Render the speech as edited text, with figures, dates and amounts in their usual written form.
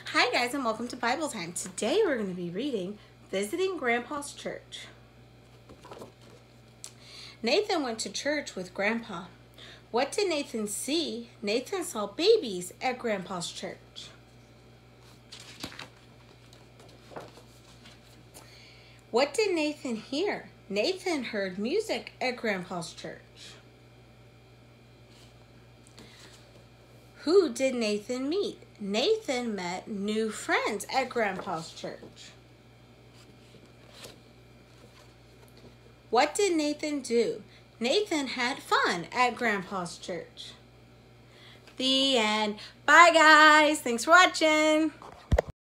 Hi guys, and welcome to Bible Time. Today we're going to be reading Visiting Grandpa's Church. Nathan went to church with Grandpa. What did Nathan see? Nathan saw babies at Grandpa's church. What did Nathan hear? Nathan heard music at Grandpa's church. Who did Nathan meet? Nathan met new friends at Grandpa's church. What did Nathan do? Nathan had fun at Grandpa's church. The end. Bye guys. Thanks for watching.